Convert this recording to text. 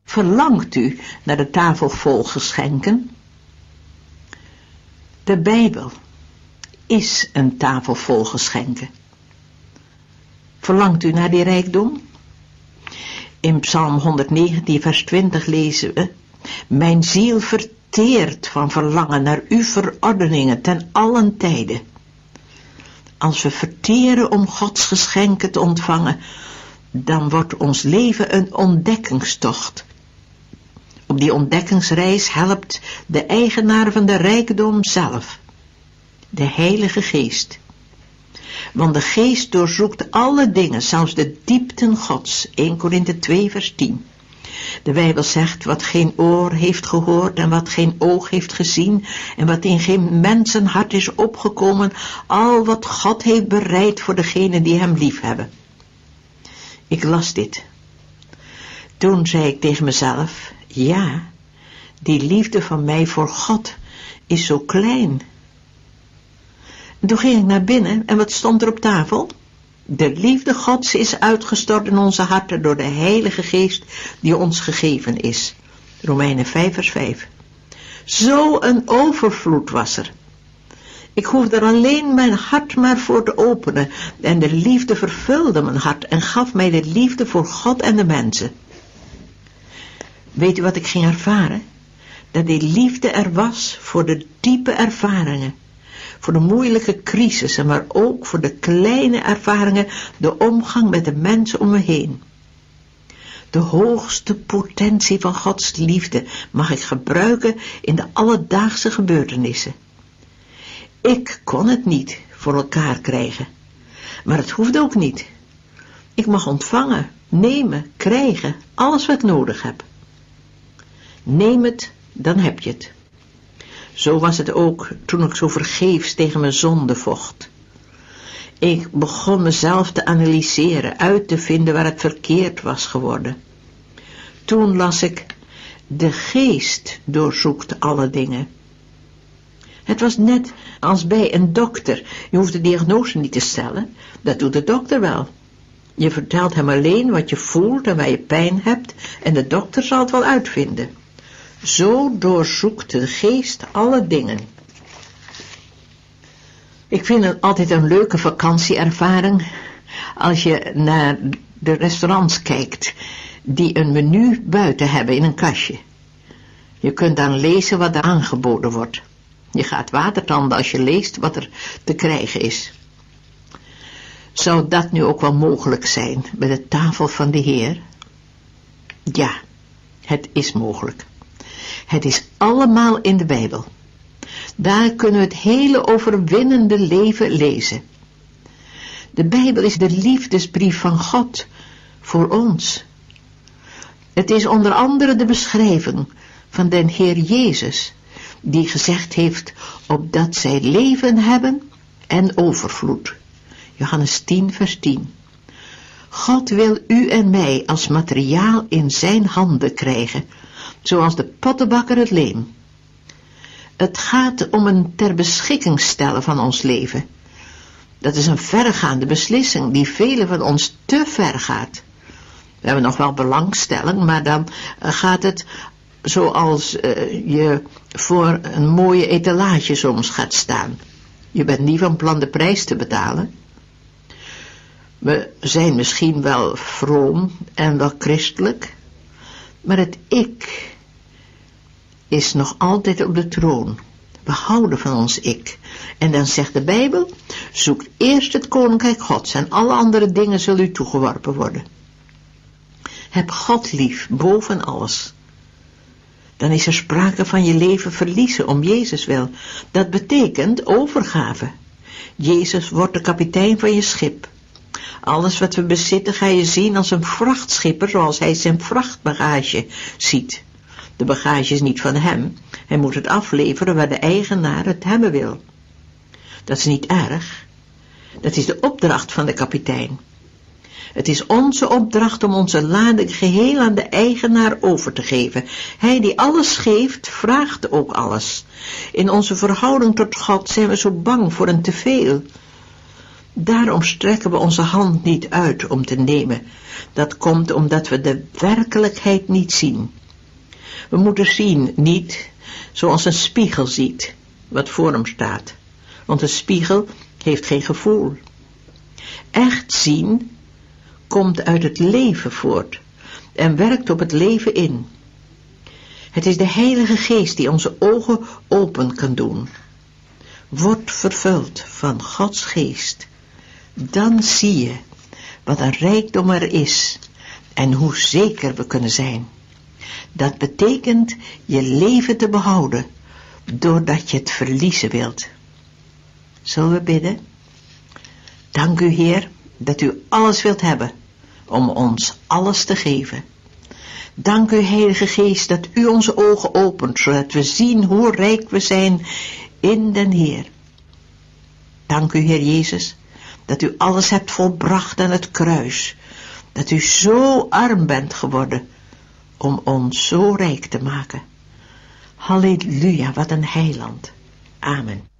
Verlangt u naar de tafel vol geschenken? De Bijbel is een tafel vol geschenken. Verlangt u naar die rijkdom? In Psalm 119 vers 20 lezen we: mijn ziel verteert van verlangen naar uw verordeningen ten allen tijde. Als we verteren om Gods geschenken te ontvangen, dan wordt ons leven een ontdekkingstocht. Op die ontdekkingsreis helpt de eigenaar van de rijkdom zelf, de Heilige Geest. Want de Geest doorzoekt alle dingen, zelfs de diepten Gods. 1 Korinthe 2 vers 10. De Bijbel zegt: wat geen oor heeft gehoord en wat geen oog heeft gezien en wat in geen mensenhart is opgekomen, al wat God heeft bereid voor degenen die hem lief hebben. Ik las dit. Toen zei ik tegen mezelf: ja, die liefde van mij voor God is zo klein. En toen ging ik naar binnen en wat stond er op tafel? De liefde Gods is uitgestort in onze harten door de Heilige Geest die ons gegeven is. Romeinen 5 vers 5. Zo een overvloed was er. Ik hoefde er alleen mijn hart maar voor te openen en de liefde vervulde mijn hart en gaf mij de liefde voor God en de mensen. Weet u wat ik ging ervaren? Dat die liefde er was voor de diepe ervaringen, voor de moeilijke crisissen, maar ook voor de kleine ervaringen, de omgang met de mensen om me heen. De hoogste potentie van Gods liefde mag ik gebruiken in de alledaagse gebeurtenissen. Ik kon het niet voor elkaar krijgen, maar het hoefde ook niet. Ik mag ontvangen, nemen, krijgen, alles wat ik nodig heb. Neem het, dan heb je het. Zo was het ook toen ik zo vergeefs tegen mijn zonde vocht. Ik begon mezelf te analyseren, uit te vinden waar het verkeerd was geworden. Toen las ik: de Geest doorzoekt alle dingen. Het was net als bij een dokter. Je hoeft de diagnose niet te stellen, dat doet de dokter wel. Je vertelt hem alleen wat je voelt en waar je pijn hebt en de dokter zal het wel uitvinden. Zo doorzoekt de Geest alle dingen. Ik vind het altijd een leuke vakantieervaring als je naar de restaurants kijkt die een menu buiten hebben in een kastje. Je kunt dan lezen wat er aangeboden wordt. Je gaat watertanden als je leest wat er te krijgen is. Zou dat nu ook wel mogelijk zijn bij de tafel van de Heer? Ja, het is mogelijk. Het is allemaal in de Bijbel. Daar kunnen we het hele overwinnende leven lezen. De Bijbel is de liefdesbrief van God voor ons. Het is onder andere de beschrijving van den Heer Jezus, die gezegd heeft: opdat zij leven hebben en overvloed. Johannes 10 vers 10. God wil u en mij als materiaal in zijn handen krijgen, zoals de pottenbakker het leem. Het gaat om een ter beschikking stellen van ons leven. Dat is een verregaande beslissing die velen van ons te ver gaat. We hebben nog wel belangstelling, maar dan gaat het zoals je voor een mooie etalage soms gaat staan. Je bent niet van plan de prijs te betalen. We zijn misschien wel vroom en wel christelijk, maar het ik is nog altijd op de troon. We houden van ons ik. En dan zegt de Bijbel: zoek eerst het koninkrijk Gods en alle andere dingen zullen u toegeworpen worden. Heb God lief boven alles. Dan is er sprake van je leven verliezen om Jezus wil. Dat betekent overgave. Jezus wordt de kapitein van je schip. Alles wat we bezitten ga je zien als een vrachtschipper, zoals hij zijn vrachtbagage ziet. De bagage is niet van hem. Hij moet het afleveren waar de eigenaar het hebben wil. Dat is niet erg. Dat is de opdracht van de kapitein. Het is onze opdracht om onze lading geheel aan de eigenaar over te geven. Hij die alles geeft, vraagt ook alles. In onze verhouding tot God zijn we zo bang voor een teveel. Daarom strekken we onze hand niet uit om te nemen. Dat komt omdat we de werkelijkheid niet zien. We moeten zien, niet zoals een spiegel ziet, wat voor hem staat. Want een spiegel heeft geen gevoel. Echt zien komt uit het leven voort en werkt op het leven in. Het is de Heilige Geest die onze ogen open kan doen. Word vervuld van Gods Geest. Dan zie je wat een rijkdom er is en hoe zeker we kunnen zijn. Dat betekent je leven te behouden, doordat je het verliezen wilt. Zullen we bidden? Dank u, Heer, dat u alles wilt hebben om ons alles te geven. Dank u, Heilige Geest, dat u onze ogen opent, zodat we zien hoe rijk we zijn in den Heer. Dank u, Heer Jezus, dat u alles hebt volbracht aan het kruis, dat u zo arm bent geworden om ons zo rijk te maken. Halleluja, wat een heiland. Amen.